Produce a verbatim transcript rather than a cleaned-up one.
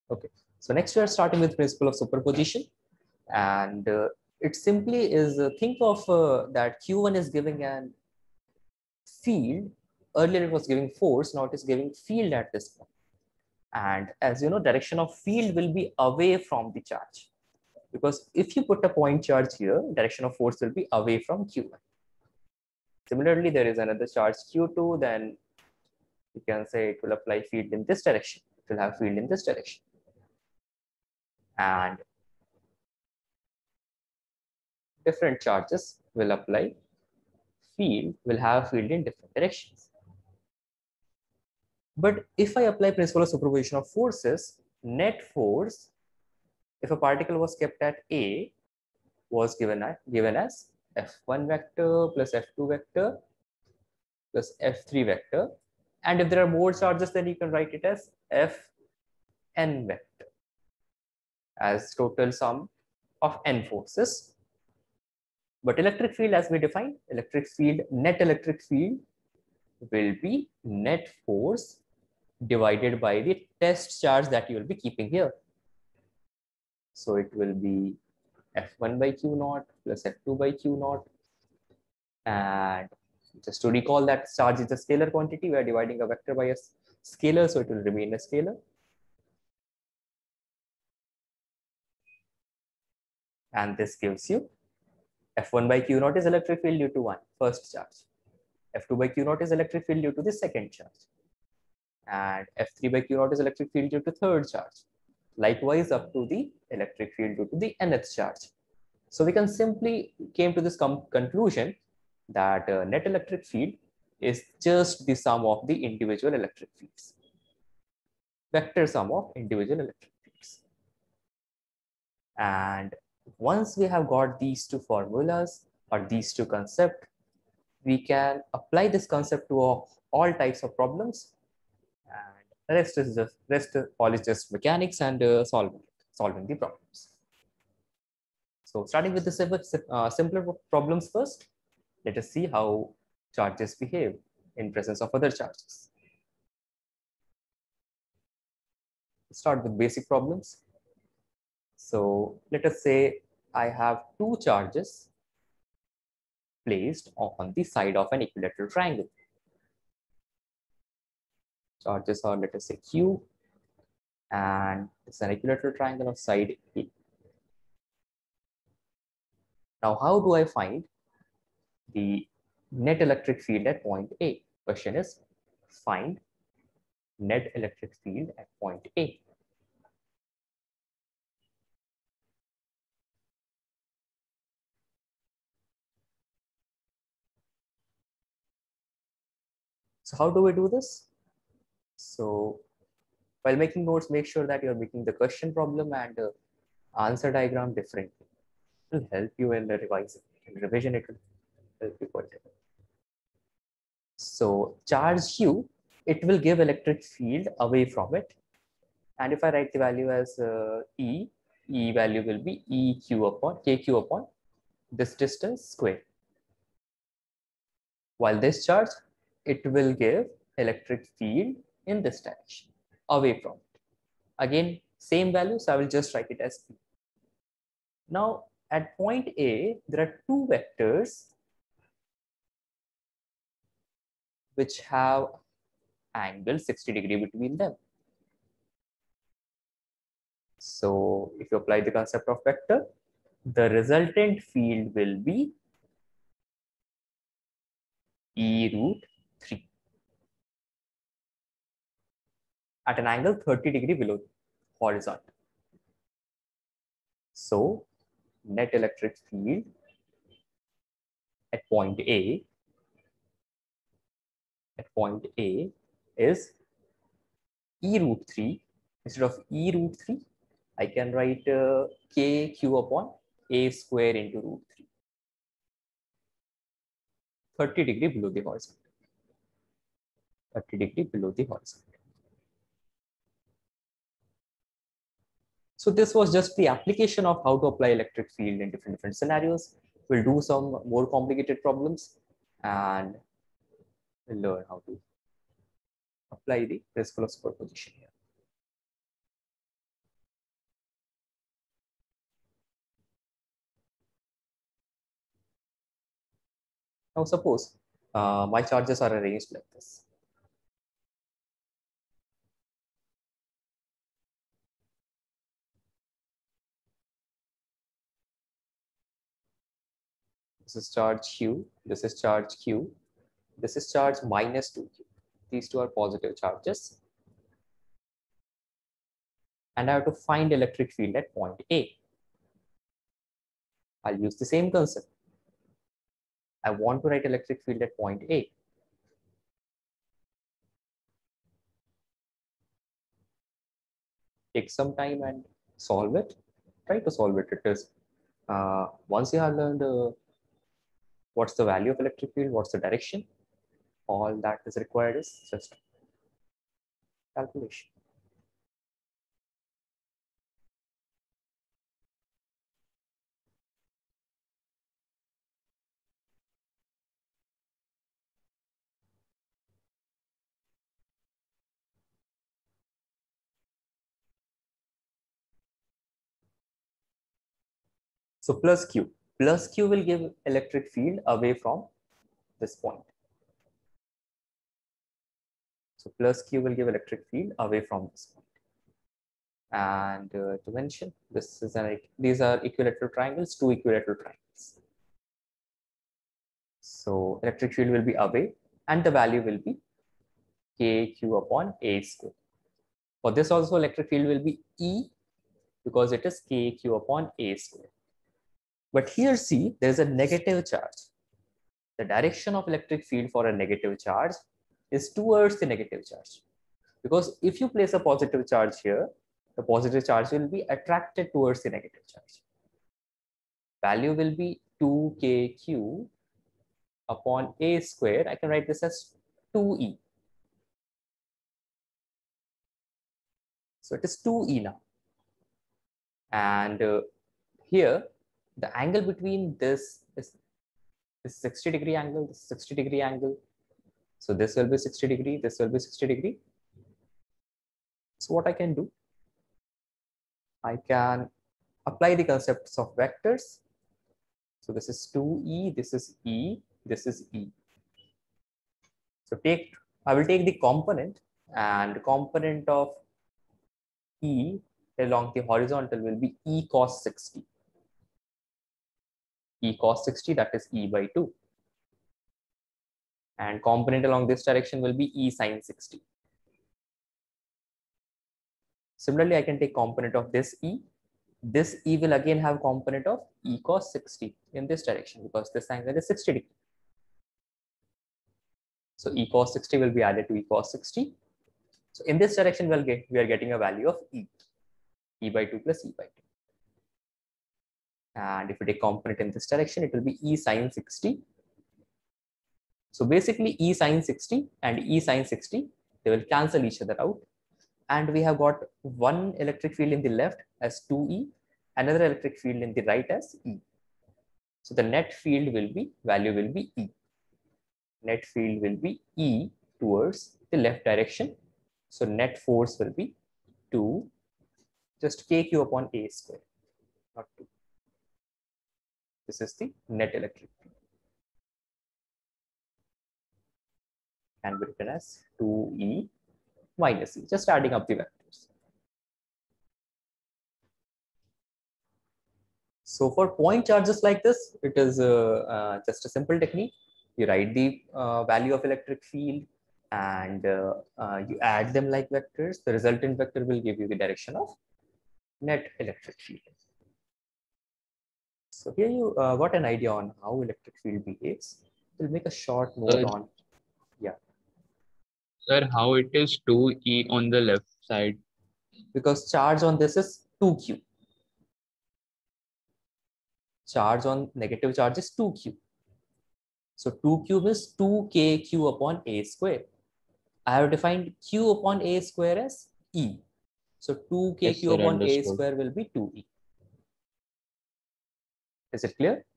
Okay, so next we are starting with principle of superposition, and uh, it simply is uh, think of uh, that Q one is giving an field. Earlier it was giving force, now it is giving field at this point. And as you know, direction of field will be away from the charge, because if you put a point charge here, direction of force will be away from Q one. Similarly, there is another charge Q two, then you can say it will apply field in this direction. It will have field in this direction. And different charges will apply field, will have field in different directions. But if I apply principle of superposition of forces, net force, if a particle was kept at A, was given, at, given as F one vector plus F two vector plus F three vector. And if there are more charges, then you can write it as Fn vector as total sum of n forces. But electric field, as we defined, electric field, net electric field will be net force divided by the test charge that you will be keeping here. So it will be F one by Q naught plus F two by Q naught. And just to recall that charge is a scalar quantity, we are dividing a vector by a scalar, so it will remain a scalar. And this gives you F one by Q naught is electric field due to one, first charge. F two by Q naught is electric field due to the second charge. And F three by Q naught is electric field due to third charge. Likewise, up to the electric field due to the nth charge. So we can simply came to this conclusion that uh, net electric field is just the sum of the individual electric fields. Vector sum of individual electric fields. And once we have got these two formulas or these two concepts, we can apply this concept to all types of problems. And the rest is just rest all is just mechanics and uh, solving solving the problems. So starting with the simple, uh, simpler problems first, let us see how charges behave in presence of other charges. Let's start with basic problems. So let us say I have two charges placed on the side of an equilateral triangle. Charges are, let us say, Q, and it's an equilateral triangle of side A. Now, how do I find the net electric field at point A? Question is, find net electric field at point A. So how do we do this? So while making notes, make sure that you're making the question problem and uh, answer diagram differently. It will help you in the revising. In revision, it will help you quite a bit. So charge Q, it will give electric field away from it. And if I write the value as uh, E, E value will be E Q upon K Q upon this distance square. While this charge, it will give electric field in this direction, away from it. Again, same value, so I will just write it as P. Now, at point A, there are two vectors which have angle sixty degree between them. So, if you apply the concept of vector, the resultant field will be E root three at an angle thirty degree below horizontal. So, net electric field at point A at point A is E root three. Instead of E root three, I can write uh, K Q upon A square into root three. thirty degree below the horizontal. thirty degree below the horizontal. So this was just the application of how to apply electric field in different different scenarios. We'll do some more complicated problems and we'll learn how to apply the principle of superposition here. Now suppose uh, my charges are arranged like this. This is charge Q, this is charge Q, this is charge minus two Q. These two are positive charges. And I have to find electric field at point A. I'll use the same concept. I want to write electric field at point A. Take some time and solve it. Try to solve it. It is uh, once you have learned uh, what's the value of electric field, what's the direction, all that is required is just calculation. So plus Q. Plus Q will give electric field away from this point. So plus Q will give electric field away from this point. And uh, to mention, this is an, these are equilateral triangles, two equilateral triangles. So electric field will be away and the value will be K Q upon A square. For this also electric field will be E because it is K Q upon A square. But here see, there is a negative charge. The direction of electric field for a negative charge is towards the negative charge. Because if you place a positive charge here, the positive charge will be attracted towards the negative charge. Value will be two K Q upon A square. I can write this as two E. So it is two E now. And uh, here, the angle between this is, is sixty degree angle, this sixty degree angle. So this will be sixty degree, this will be sixty degree. So what I can do, I can apply the concepts of vectors. So this is two E, this is E, this is E. So take, I will take the component, and component of E along the horizontal will be E cos sixty. E cos sixty, that is E by two. And component along this direction will be E sin sixty. Similarly, I can take component of this E. This E will again have component of E cos sixty in this direction because this angle is sixty degree. So E cos sixty will be added to E cos sixty. So in this direction, we'll get, we are getting a value of E. E by two plus E by two. And if we take component in this direction, it will be E sin sixty. So basically E sin sixty and E sin sixty, they will cancel each other out. And we have got one electric field in the left as two E, another electric field in the right as E. So the net field will be, value will be E. Net field will be E towards the left direction. So net force will be two, just K Q upon A square, not two. This is the net electric field. Can be written as two E minus E, just adding up the vectors. So for point charges like this, it is uh, uh, just a simple technique. You write the uh, value of electric field and uh, uh, you add them like vectors. The resultant vector will give you the direction of net electric field. So here you uh, got an idea on how electric field behaves. We'll make a short note Sir, on, yeah. Sir, how it is two E on the left side? Because charge on this is two Q. Charge on negative charge is two Q. So two Q is two K Q upon A square. I have defined Q upon A square as E. So two K Q yes, sir, upon understood. A square will be two E. Is it clear?